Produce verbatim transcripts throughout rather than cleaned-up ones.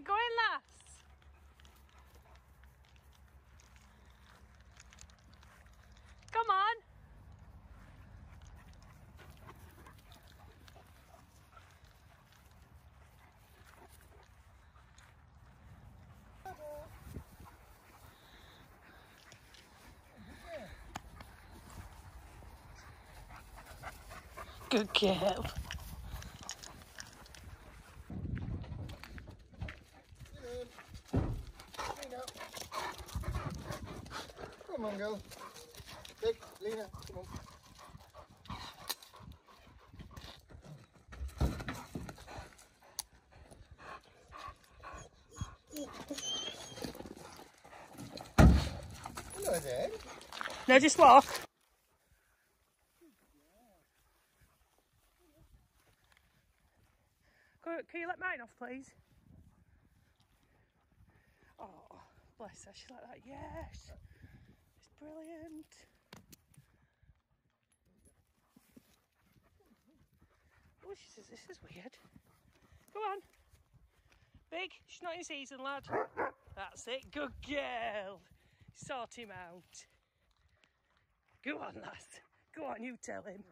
going, lass? Come on. Good girl. Come on, girl. Big, Lena, come on. Hello there. No, just walk. Can you let mine off, please? Oh, bless her. She's like that. Yes. It's brilliant. Oh, she says, this is weird. Go on. Big. She's not in season, lad. That's it. Good girl. Sort him out. Go on, lass. Go on, you tell him.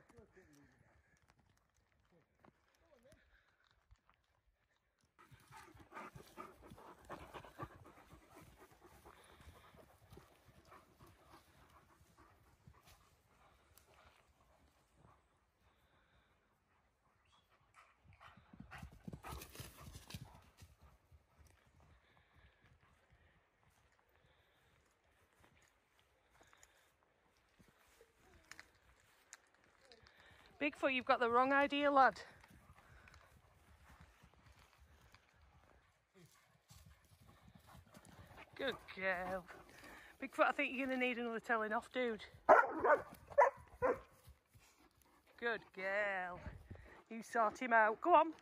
Bigfoot, you've got the wrong idea, lad. Good girl. Bigfoot, I think you're going to need another telling off, dude. Good girl. You sort him out. Go on.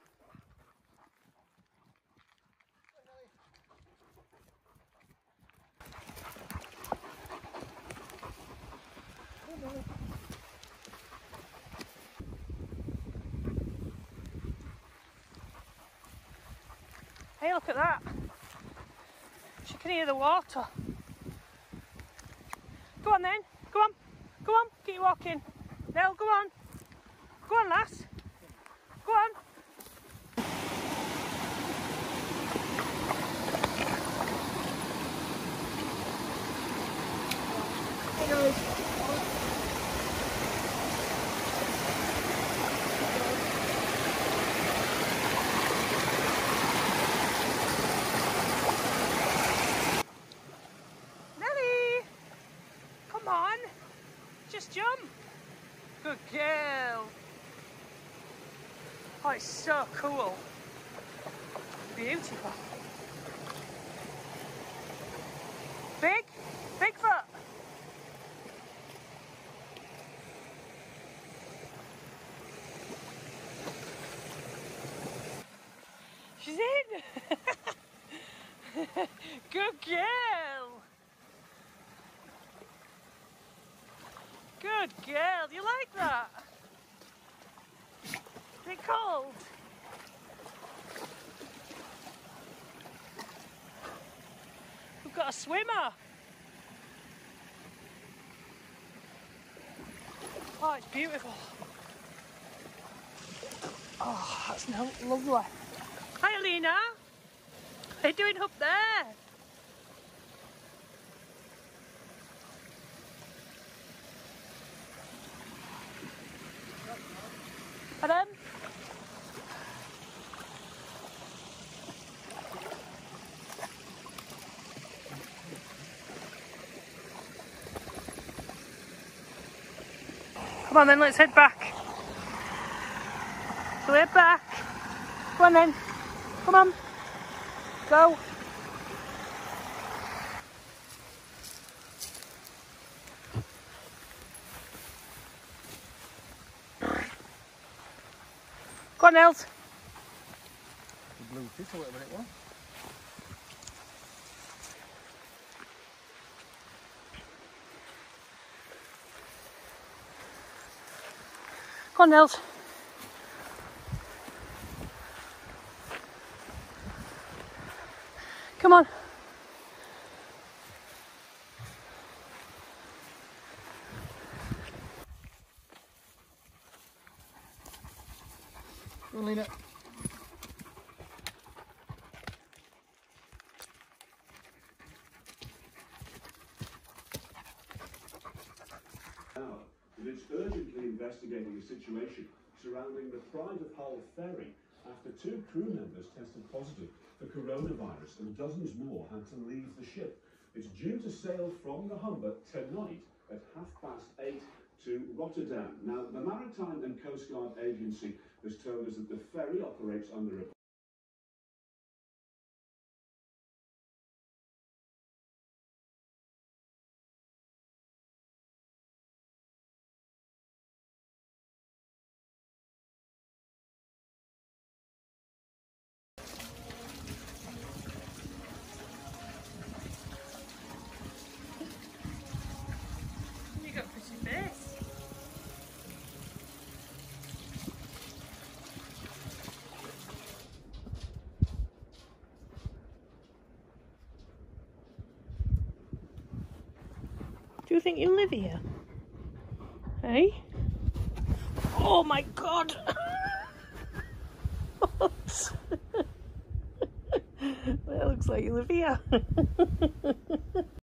Hey, look at that. She can hear the water. Go on then. Go on. Go on. Keep walking. Nell, go on. Go on, lass. Go on. Hey guys. Just jump. Good girl. Oh, it's so cool. Beautiful. Big? Bigfoot. She's in. Good girl. Good girl, you like that? Is it cold? We've got a swimmer. Oh, it's beautiful. Oh, that's no lovely. Hi, Alina. What are you doing up there? Pardon? Come on then, let's head back. So we're back. Come on then. Come on. Go. Go on, Nels. The blue fish or whatever it was. Go on, Nels. Come on. Go on, Lena. That it's urgently investigating a situation surrounding the Pride of Hull ferry after two crew members tested positive for coronavirus and dozens more had to leave the ship. It's due to sail from the Humber tonight at half past eight to Rotterdam. Now, the Maritime and Coast Guard Agency has told us that the ferry operates under a You got pretty face. Do you think you live here? Hey? Oh my god! Well, it looks like you live here.